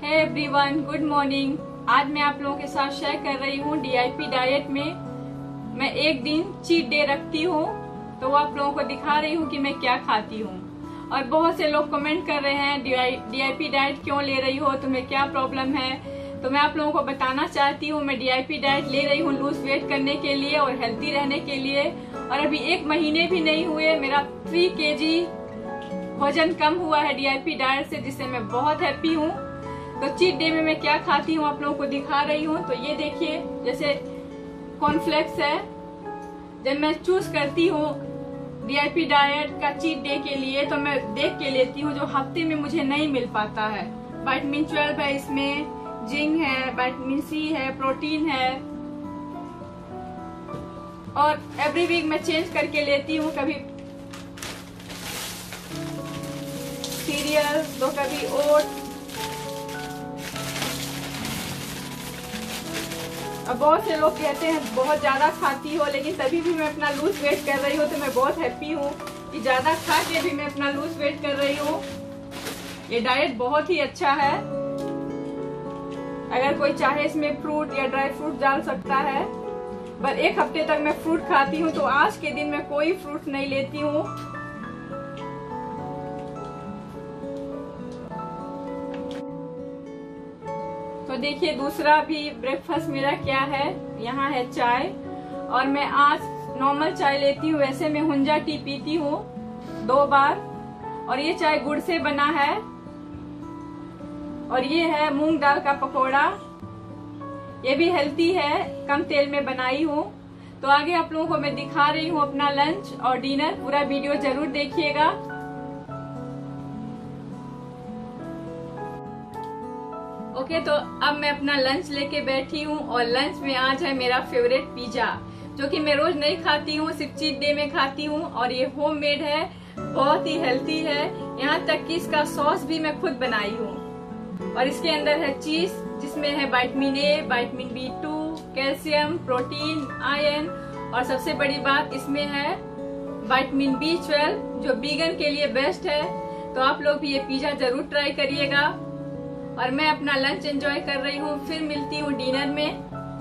Hey everyone, good morning. आज मैं आप लोगों के साथ शेयर कर रही हूँ डीआईपी डाइट में मैं एक दिन चीट डे रखती हूँ, तो वो आप लोगों को दिखा रही हूँ कि मैं क्या खाती हूँ। और बहुत से लोग कमेंट कर रहे हैं डीआईपी डाइट क्यों ले रही हो, तुम्हें क्या प्रॉब्लम है। तो मैं आप लोगों को बताना चाहती हूँ मैं डीआईपी डाइट ले रही हूँ लूज वेट करने के लिए और हेल्थी रहने के लिए। और अभी 1 महीने भी नहीं हुए मेरा 3 kg वजन कम हुआ है डीआईपी डाइट से, जिससे मैं बहुत हैप्पी हूँ। तो चीट डे में मैं क्या खाती हूँ आप लोगों को दिखा रही हूँ। तो ये देखिए, जैसे कॉर्नफ्लेक्स है। जब मैं चूज करती हूँ डीआईपी डाइट का चीट डे के लिए तो मैं देख के लेती हूँ जो हफ्ते में मुझे नहीं मिल पाता है। विटामिन 12 है इसमें, जिंक है, विटामिन सी है, प्रोटीन है। और एवरी वीक मैं चेंज करके लेती हूँ, कभी सीरियल तो कभी ओट। अब बहुत से लोग कहते हैं बहुत ज्यादा खाती हो, लेकिन तभी भी मैं अपना लूज वेट कर रही हूँ। तो मैं बहुत हैप्पी हूँ कि ज्यादा खा के भी मैं अपना लूज वेट कर रही हूँ। ये डाइट बहुत ही अच्छा है। अगर कोई चाहे इसमें फ्रूट या ड्राई फ्रूट डाल सकता है, पर 1 हफ्ते तक मैं फ्रूट खाती हूँ। तो आज के दिन मैं कोई फ्रूट नहीं लेती हूँ। तो देखिए दूसरा भी ब्रेकफास्ट मेरा क्या है। यहाँ है चाय, और मैं आज नॉर्मल चाय लेती हूँ। वैसे मैं हुंजा टी पीती हूँ 2 बार, और ये चाय गुड़ से बना है। और ये है मूंग दाल का पकौड़ा, ये भी हेल्थी है, कम तेल में बनाई हूँ। तो आगे आप लोगों को मैं दिखा रही हूँ अपना लंच और डिनर। पूरा वीडियो जरूर देखिएगा। ओके, तो अब मैं अपना लंच लेके बैठी हूँ, और लंच में आज है मेरा फेवरेट पिज्जा, जो कि मैं रोज नहीं खाती हूँ, सिर्फ चीट डे में खाती हूँ। और ये होममेड है, बहुत ही हेल्थी है। यहाँ तक कि इसका सॉस भी मैं खुद बनाई हूँ। और इसके अंदर है चीज, जिसमें है vitamin A, vitamin B2, calcium, protein, iron, और सबसे बड़ी बात इसमें है विटामिन B12, जो वीगन के लिए बेस्ट है। तो आप लोग भी ये पिज्जा जरूर ट्राई करिएगा। और मैं अपना लंच एंजॉय कर रही हूँ, फिर मिलती हूँ डिनर में।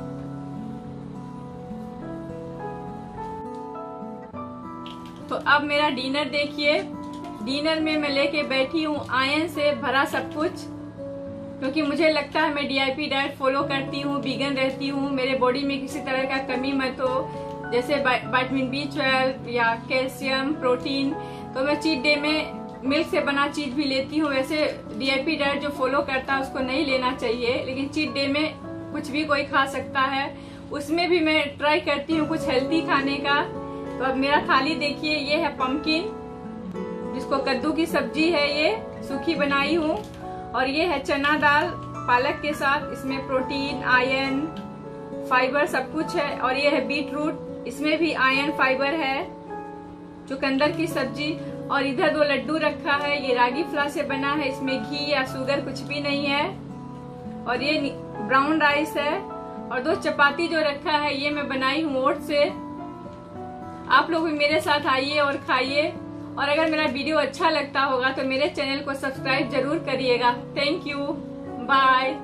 तो अब मेरा डिनर देखिए। डिनर में मैं लेके बैठी हूँ आयरन से भरा सब कुछ, क्योंकि मुझे लगता है मैं डीआईपी डाइट फॉलो करती हूँ, वीगन रहती हूँ, मेरे बॉडी में किसी तरह का कमी मत हो, जैसे विटामिन B12 या कैल्शियम, प्रोटीन। तो मैं चीट डे में मिल्क से बना चीज भी लेती हूँ। वैसे डीआईपी डाइट जो फॉलो करता है उसको नहीं लेना चाहिए, लेकिन चीट डे में कुछ भी कोई खा सकता है। उसमें भी मैं ट्राई करती हूँ कुछ हेल्थी खाने का। तो अब मेरा थाली देखिए, ये है पम्पकिन, जिसको कद्दू की सब्जी है, ये सूखी बनाई हूँ। और ये है चना दाल पालक के साथ, इसमें प्रोटीन, आयरन, फाइबर सब कुछ है। और ये है बीट रूट, इसमें भी आयरन फाइबर है। चुकंदर की सब्जी, और इधर 2 लड्डू रखा है, ये रागी फ्लावर से बना है, इसमें घी या शुगर कुछ भी नहीं है। और ये ब्राउन राइस है, और 2 चपाती जो रखा है ये मैं बनाई हूँ ओट से। आप लोग भी मेरे साथ आइए और खाइए। और अगर मेरा वीडियो अच्छा लगता होगा तो मेरे चैनल को सब्सक्राइब जरूर करिएगा। Thank you, bye.